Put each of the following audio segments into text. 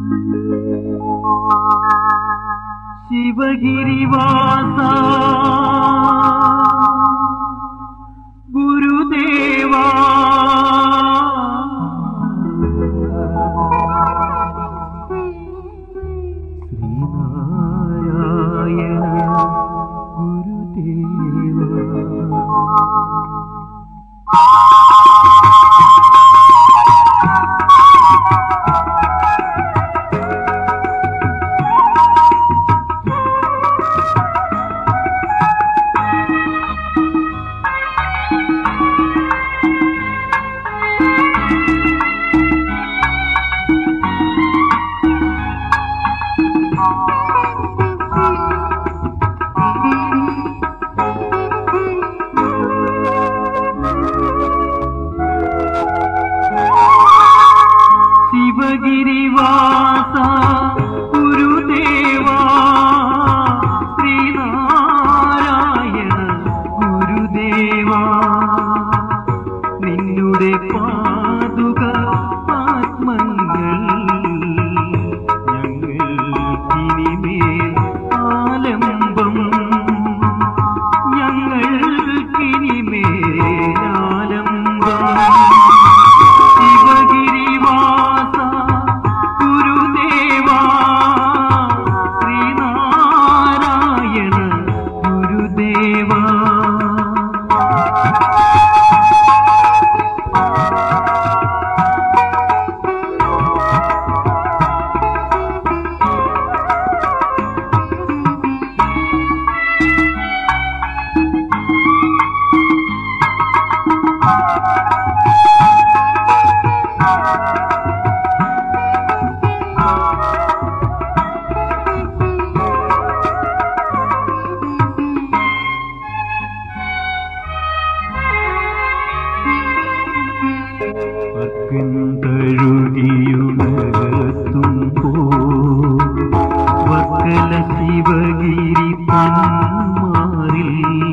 शिवगिरिवासा गुरुदेवा श्रीनारायण शिवगिरिवासा गुरुदेवा श्रीनारायण गुरुदेवा निन्नुडे पादुക ആത്മങ്ങൾ ഞങ്ങൾക്കിനിമേൽ ആലംബം ഞങ്ങൾക്കിനിമേൽ ആലംബം തഴുകിയുണർത്തുമ്പോ വർക്കല ശിവഗിരി തന്മാറിൽ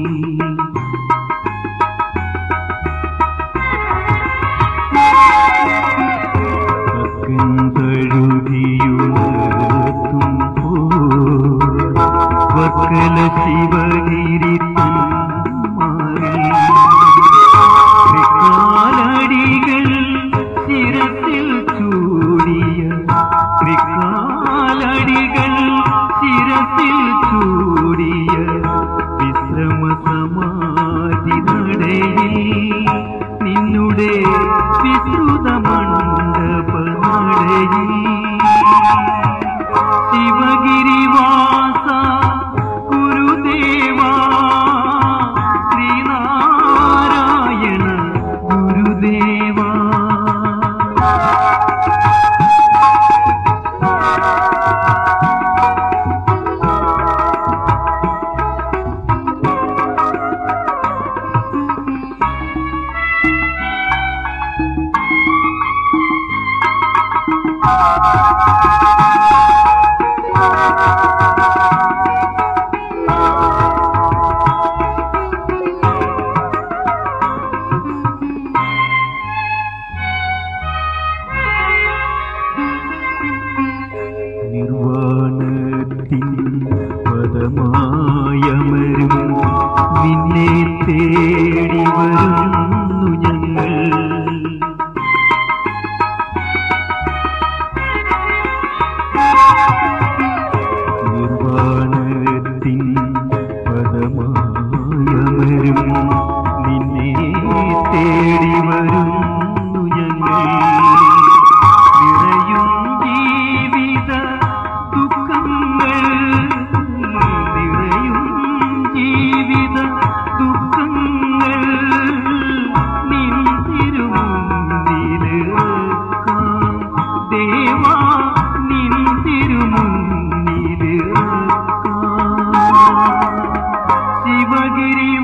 തഴുകിയുണർത്തുമ്പോ വർക്കല ശിവഗിരി തന്മാറിൽ കാലടികൾ ശിരത്തിൽ ചൂടിയ കാലടികൾ ശിരത്തിൽ ചൂടിയ വിശ്രമ സമാധി നടയിൽ നിന്നുടെ വിശ്രുത മണ്ഡപ നടയിൽ ശിവഗിരിവാസ ഗുരുദേവാ ശ്രീനാരായണ ഗുരുദേവാ നിർവാണത്തിൻ പദമായമരും നിന്നെ തേടി വരുന്നു ഞങ്ങൾ നിർവാണത്തിൻ പദമായമരും നിന്നെ തേടി വരുന്നു ഞങ്ങൾ നിറയും ജീവിത ദുഃഖങ്ങൾ നിറയും ജീവിത ദുഃഖങ്ങൾ നിൻ തിരുമുന്നിലേക്കാം ദേവാ നിൻ തിരുമുന്നിലേക്കാം ശിവഗിരി